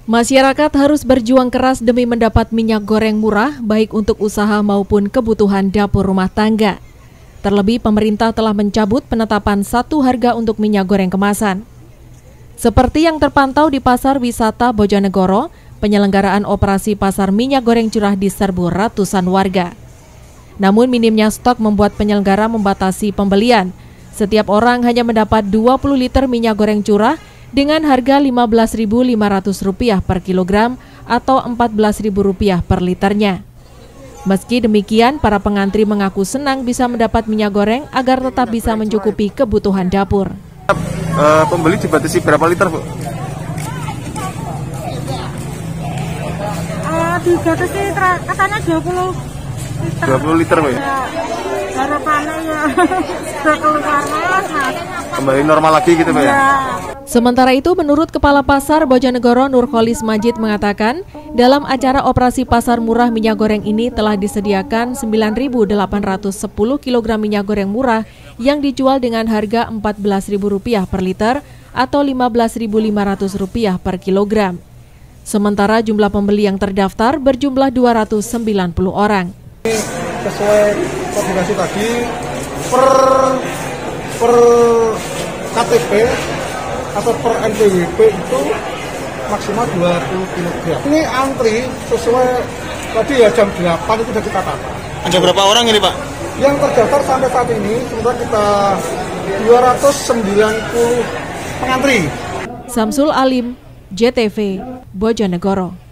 Masyarakat harus berjuang keras demi mendapat minyak goreng murah, baik untuk usaha maupun kebutuhan dapur rumah tangga. Terlebih, pemerintah telah mencabut penetapan satu harga untuk minyak goreng kemasan. Seperti yang terpantau di Pasar Wisata Bojonegoro, penyelenggaraan operasi pasar minyak goreng curah diserbu ratusan warga. Namun minimnya stok membuat penyelenggara membatasi pembelian. Setiap orang hanya mendapat 20 liter minyak goreng curah dengan harga Rp15.500 per kilogram atau Rp14.000 per liternya. Meski demikian, para pengantri mengaku senang bisa mendapat minyak goreng agar tetap bisa mencukupi kebutuhan dapur. Pembeli dibatasi berapa liter, Bu? Dibatasi katanya 20 liter. 20 liter, Bu? Harapannya ya keluar Mas. Kembali normal lagi gitu, Bu ya? Sementara itu, menurut Kepala Pasar Bojonegoro Nurholis Majid mengatakan, dalam acara operasi pasar murah minyak goreng ini telah disediakan 9.810 kg minyak goreng murah yang dijual dengan harga Rp14.000 per liter atau Rp15.500 per kilogram. Sementara jumlah pembeli yang terdaftar berjumlah 290 orang. Sesuai koordinasi tadi, per KTP atau per NPWP itu maksimal 20 kg. Ini antri sesuai tadi ya jam 8 itu sudah kita tata. Ada berapa orang ini, Pak? Yang terdaftar sampai saat ini sudah kita 290 pengantri. Samsul Alim, JTV, Bojonegoro.